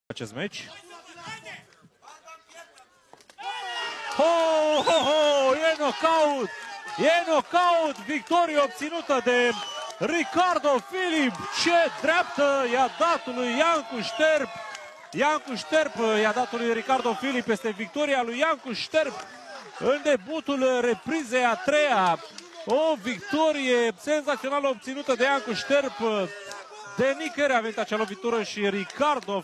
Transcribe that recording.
acest meci. Ho, ho, ho, e knockout! E knockout! Victorie obținută de Ricardo Filip. Ce dreaptă i-a dat lui Iancu Șterp. Iancu Șterp i-a dat lui Ricardo Filip. Este victoria lui Iancu Șterp în debutul reprizei a treia. O victorie senzațională obținută de Iancu Șterp. De nicăieri a venit acea lovitură și Ricardo